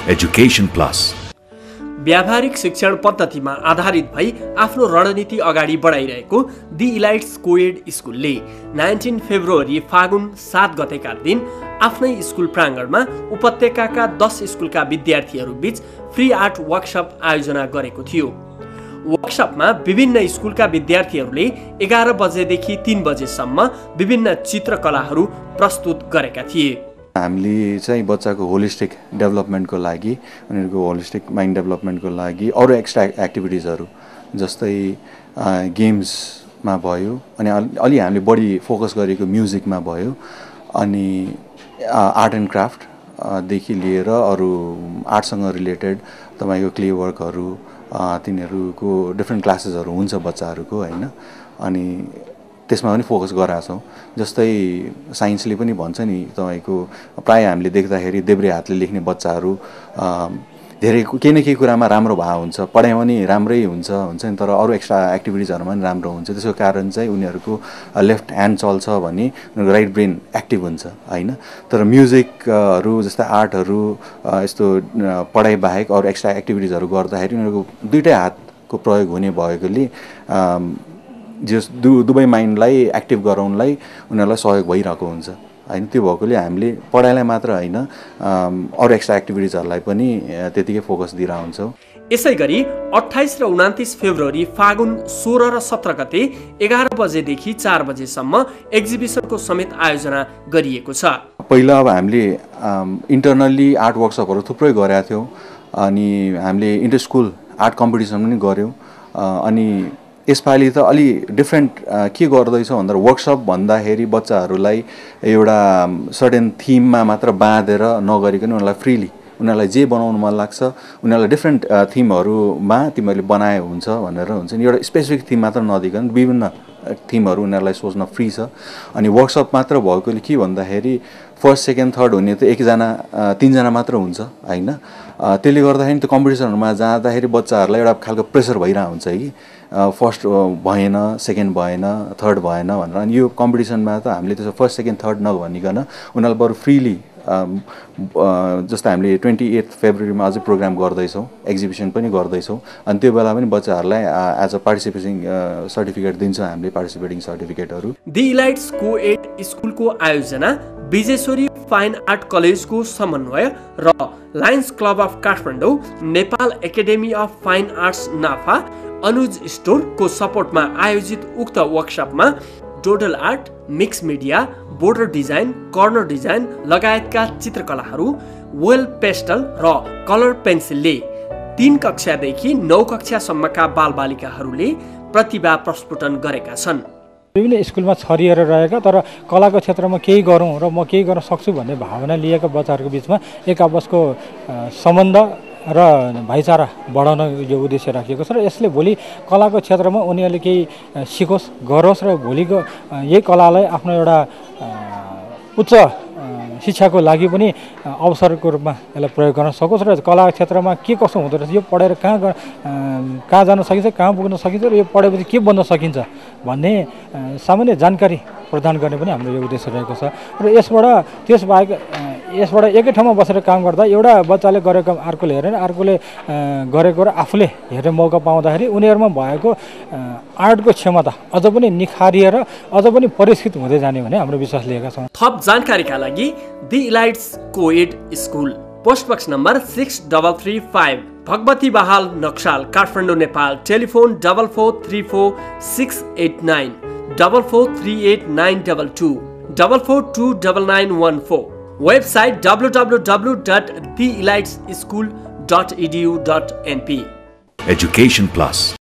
Education Plus. व्यावहारिक शिक्षण पद्धतिमा आधारित भई आफ्नो रणनीति अगाडि बढाइरहेको दि इलाइट्स कोएड स्कुलले 19 फेब्रुअरी फागुन 7 गतेका दिन आफ्नै स्कुल प्राङ्गणमा उपत्यकाका 10 स्कुलका विद्यार्थीहरू बीच फ्री आर्ट वर्कसप आयोजना गरेको थियो। वर्कसपमा विभिन्न स्कुलका विद्यार्थीहरूले 11 बजेदेखि 3 बजेसम्म विभिन्न चित्रकलाहरू प्रस्तुत गरेका थिए। हामीले चाहिँ बच्चाको होलिस्टिक डेभलपमेन्टको लागि उनीहरूको होलिस्टिक माइन्ड डेभलपमेन्टको लागि अरू एक्स्ट्रा एक्टिभिटिजहरू जस्तै गेम्समा भयो अनि अलि हामीले बढी फोकस गरेको म्युजिकमा भयो अनि आर्ट एन्ड क्राफ्ट देखि लिएर अरू आर्टसँग रिलेटेड तपाईँको क्ले वर्कहरू तिनीहरूको डिफ्रेन्ट क्लासेसहरू हुन्छ बच्चाहरूको हैन अनि त्यसमा पनि फोकस गराएको छौँ। जस्तै साइन्सले पनि भन्छ नि तपाईँको प्राय हामीले देख्दाखेरि देब्रे हातले लेख्ने बच्चाहरू धेरै केही न केही कुरामा राम्रो भए हुन्छ, पढाइमा पनि राम्रै हुन्छ नि, तर अरू एक्स्ट्रा एक्टिभिटिजहरूमा पनि राम्रो हुन्छ। त्यसको कारण चाहिँ उनीहरूको लेफ्ट ह्यान्ड चल्छ भने उनीहरूको राइट ब्रेन एक्टिभ हुन्छ हैन। तर म्युजिकहरू जस्तै आर्टहरू यस्तो पढाइ बाहेक अरू एक्स्ट्रा एक्टिभिटिजहरू गर्दाखेरि उनीहरूको दुईटै हातको प्रयोग हुने भएकोले जस दुवै माइन्डलाई एक्टिभ गराउनलाई उनीहरूलाई सहयोग भइरहेको हुन्छ हैन। त्यो भएकोले हामीले पढाइलाई मात्र हैन अरू एक्स्ट्रा एक्टिभिटिजहरूलाई पनि त्यतिकै फोकस दिइरहेको हुन्छौँ। यसैगरी 28 र 29 फेब्रुअरी फागुन 16 र 17 गते 11 बजेदेखि 4 बजेसम्म एक्जिबिसनको समेत आयोजना गरिएको छ। पहिला अब हामीले इन्टरनल्ली आर्ट वर्कसपहरू थुप्रै गरेका थियौँ अनि हामीले इन्टर स्कुल आर्ट कम्पिटिसन पनि गऱ्यौँ अनि यसपालि त अलि डिफ्रेन्ट के गर्दैछौँ भन्दा वर्कसप भन्दाखेरि बच्चाहरूलाई एउटा सर्टेन थिममा मात्र बाँधेर नगरिकन उनीहरूलाई फ्रिली उनीहरूलाई जे बनाउनु मन लाग्छ उनीहरूलाई डिफ्रेन्ट थिमहरूमा तिमीहरूले बनाए हुन्छ भनेर हुन्छ नि, एउटा स्पेसिफिक थिम मात्र नदिकन विभिन्न थिमहरू उनीहरूलाई सोच्न फ्री छ। अनि वर्कसप मात्र भएकोले के भन्दाखेरि फर्स्ट सेकेन्ड थर्ड हुने त एकजना तीनजना मात्र हुन्छ हैन। त्यसले गर्दाखेरि त्यो कम्पिटिसनहरूमा जाँदाखेरि बच्चाहरूलाई एउटा खालको प्रेसर भइरहेको हुन्छ कि फर्स्ट भएन, सेकेन्ड भएन, थर्ड भएन भनेर। अनि यो कम्पिटिसनमा त हामीले त्यसो फर्स्ट सेकेन्ड थर्ड नभनिकन उनीहरूलाई बरु फ्रिली जस्तो हामीले 28 फेब्रुअरीमा अझै प्रोग्राम गर्दैछौँ, एक्जिबिसन पनि गर्दैछौँ अनि त्यो बेला पनि बच्चाहरूलाई एज अ पार्टिसिपेटिङ सर्टिफिकेट दिन्छौँ हामीले, पार्टिसिपेटिङ सर्टिफिकेटहरू। दि इलाइट्स कोएड स्कुलको आयोजना विजेश्वरी फाइन आर्ट कलेजको समन्वय र lions club of Kathmandu, Nepal academy of fine arts NAFA, Anuj स्टोरको सपोर्टमा आयोजित उक्त वर्कसपमा doodle art, mix media, border design, corner design लगायतका चित्रकलाहरू, वेल पेस्टल र कलर पेन्सिलले 3 कक्षादेखि 9 कक्षासम्मका बालबालिकाहरूले प्रतिभा प्रस्फुटन गरेका छन्। विभिन्न स्कुलमा छरिएर रहेका तर कलाको क्षेत्रमा केही गरौँ र म केही गर्न सक्छु भन्ने भावना लिएका बच्चाहरूको बिचमा एक आपसको सम्बन्ध र भाइचारा बढाउन यो उद्देश्य राखिएको छ र यसले भोलि कलाको क्षेत्रमा उनीहरूले केही सिकोस् गरोस् र भोलिको यही कलालाई आफ्नो एउटा उच्च शिक्षाको लागि पनि अवसरको रूपमा यसलाई प्रयोग गर्न सकोस् र कला क्षेत्रमा के कसो हुँदो रहेछ, यो पढेर कहाँ जान सकिन्छ, कहाँ पुग्न सकिन्छ र यो पढेपछि के बन्न सकिन्छ भन्ने सामान्य जानकारी प्रदान गर्ने पनि हाम्रो यो उद्देश्य रहेको छ। र यसबाट एकै ठाउँमा बसेर काम गर्दा एउटा बच्चाले गरेको अर्कोले हेरेन, अर्कोले गरेको र आफूले हेर्ने मौका पाउँदाखेरि उनीहरूमा भएको आर्टको क्षमता अझ पनि निखारिएर अझ पनि परिष्कृत हुँदै जाने भन्ने हाम्रो विश्वास लिएका छौँ। थप जानकारीका लागि the elites coed school, post box number 6335, Bhagwati Bahal Naxal, Kathmandu, Nepal. Telephone 44346894 443892 44299914। Website www.theelitesschool.edu.np। Education Plus.